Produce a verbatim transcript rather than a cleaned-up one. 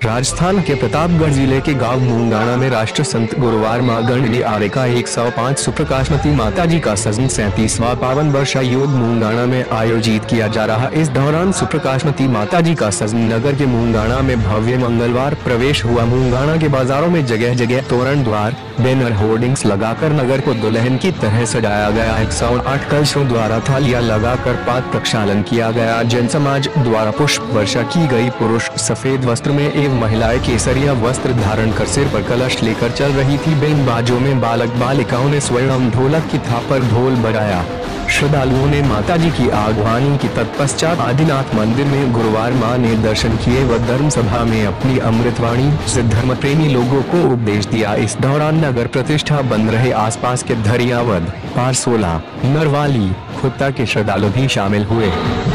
राजस्थान के प्रतापगढ़ जिले के गांव मूंगाना में राष्ट्र संत गुरुवार मां गणनी आर्य का एक सौ पाँच सुप्रकाशमती माताजी का सजन सैंतीसवां पावन वर्षा योग मूंगाना में आयोजित किया जा रहा। इस दौरान सुप्रकाशमती माताजी का सजन नगर के मूंगाना में भव्य मंगलवार प्रवेश हुआ। मूंगाना के बाजारों में जगह जगह तोरण द्वार बैनर होर्डिंग्स लगाकर नगर को दुल्हन की तरह सजाया गया। एक सौ आठ कलशों द्वारा थालियां लगाकर पाद प्रक्षालन किया गया। जन समाज द्वारा पुष्प वर्षा की गई। पुरुष सफेद वस्त्र में एवं महिलाएं केसरिया वस्त्र धारण कर सिर पर कलश लेकर चल रही थी। बेन बाजों में बालक बालिकाओं ने स्वयं ढोलक की थाप पर ढोल बजाया। श्रद्धालुओं ने माताजी की आगवानी की। तत्पश्चात आदिनाथ मंदिर में गुरुवार मां ने दर्शन किए व धर्म सभा में अपनी अमृतवाणी से धर्म प्रेमी लोगों को उपदेश दिया। इस दौरान नगर प्रतिष्ठा बंद रहे आसपास के धरियावद, पारसोला, नरवाली, खुट्टा के श्रद्धालु भी शामिल हुए।